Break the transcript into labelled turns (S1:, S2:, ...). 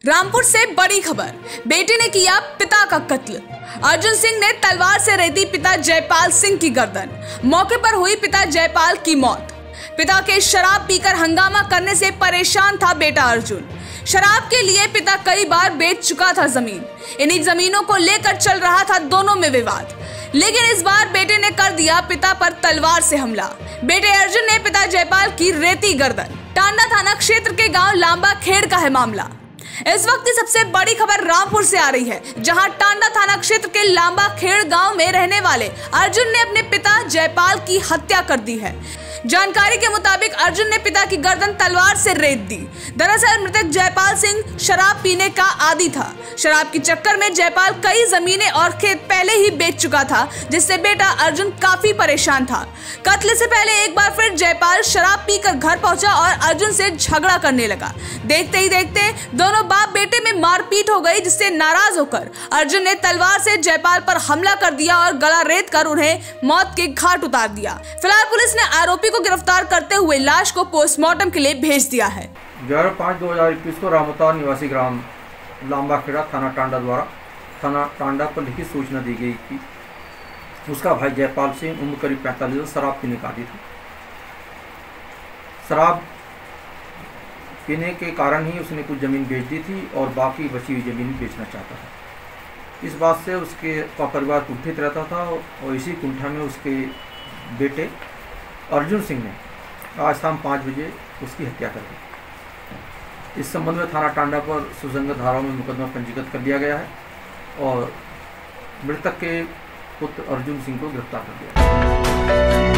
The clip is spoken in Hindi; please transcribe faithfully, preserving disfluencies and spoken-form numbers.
S1: रामपुर से बड़ी खबर, बेटे ने किया पिता का कत्ल। अर्जुन सिंह ने तलवार से रेती पिता जयपाल सिंह की गर्दन। मौके पर हुई पिता जयपाल की मौत। पिता के शराब पीकर हंगामा करने से परेशान था बेटा अर्जुन। शराब के लिए पिता कई बार बेच चुका था जमीन। इन्हीं जमीनों को लेकर चल रहा था दोनों में विवाद, लेकिन इस बार बेटे ने कर दिया पिता पर तलवार से हमला। बेटे अर्जुन ने पिता जयपाल की रेती गर्दन। टांडा थाना क्षेत्र के गांव लांबा खेड़ का है मामला। इस वक्त की सबसे बड़ी खबर रामपुर से आ रही है, जहां टांडा थाना क्षेत्र के लांबा खेड़ गांव में रहने वाले अर्जुन ने अपने पिता जयपाल की हत्या कर दी है। जानकारी के मुताबिक अर्जुन ने पिता की गर्दन तलवार से रेत दी। दरअसल मृतक जयपाल सिंह शराब पीने का आदी था। शराब के चक्कर में जयपाल कई जमीनें और खेत पहले ही बेच चुका था, जिससे बेटा अर्जुन काफी परेशान था। कत्ल से पहले एक बार फिर जयपाल शराब पीकर घर पहुंचा और अर्जुन से झगड़ा करने लगा। देखते ही देखते दोनों बाप बेटे में मारपीट हो गई, जिससे नाराज होकर अर्जुन ने तलवार से जयपाल पर हमला कर दिया और गला रेत कर उन्हें मौत के घाट उतार दिया। फिलहाल पुलिस ने आरोपी को गिरफ्तार करते हुए लाश को पोस्टमार्टम के लिए भेज दिया है।
S2: ग्यारह पाँच दो हजार इक्कीस को रामोता निवासी ग्राम लांबा खेड़ा थाना टांडा द्वारा थाना टांडा पर लिखित सूचना दी गई कि उसका भाई जयपाल सिंह उम्र करीब पैंतालीस वर्ष शराब पीने का आदी था। शराब पीने के कारण ही उसने कुछ ज़मीन बेच दी थी और बाकी बची हुई ज़मीन बेचना चाहता था। इस बात से उसके परिवार कुंठित रहता था और इसी कुंठा में उसके बेटे अर्जुन सिंह ने आज शाम पाँच बजे उसकी हत्या कर दी। इस संबंध में थाना टांडा पर सुसंगत धाराओं में मुकदमा पंजीकृत कर दिया गया है और मृतक के पुत्र अर्जुन सिंह को गिरफ्तार कर दिया।